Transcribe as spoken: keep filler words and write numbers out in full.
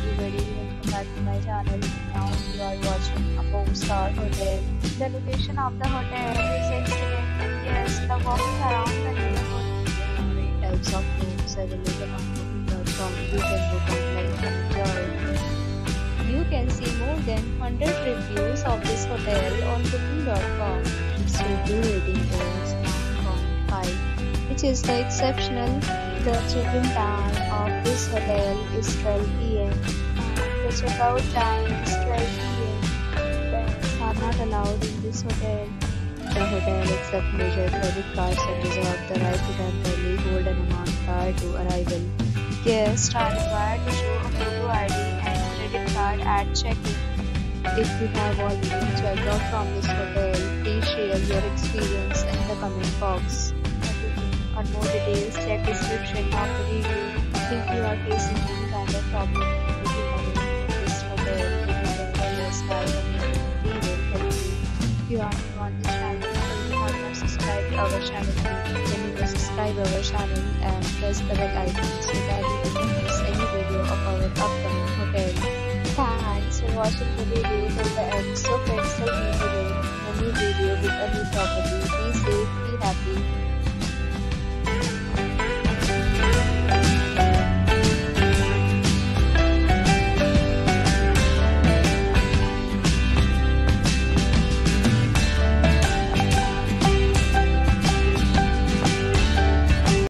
everybody, welcome back to my channel. Now you are watching a four star hotel. The location of the hotel is excellent. Yes, the walking around the neighborhood. There are eight types of rooms available on booking dot com. You can book online and enjoy. You can see more than one hundred reviews of this hotel on booking dot com. Its review rating is nine point five, which is the exceptional. The check-in time of this hotel is twelve p m and the check-out time is twelve p m Pets are not allowed in this hotel. The hotel accepts major credit cards and reserves the right to temporarily hold an amount prior to arrival. Guests are required to show a photo I D and credit card at check-in. If you have already checked out from this hotel, please share your experience in the comment box. For more details, check description of the review. If you are facing any kind of problem booking a room in this hotel, you can tell us by comment. We will help you. If you are new on this channel or you have not subscribed our channel, then you can subscribe our channel and press the bell icon so that you will not miss any video of our upcoming hotel. Thanks for watching the video till the end. So friends, let's meet again in a new video with a new property.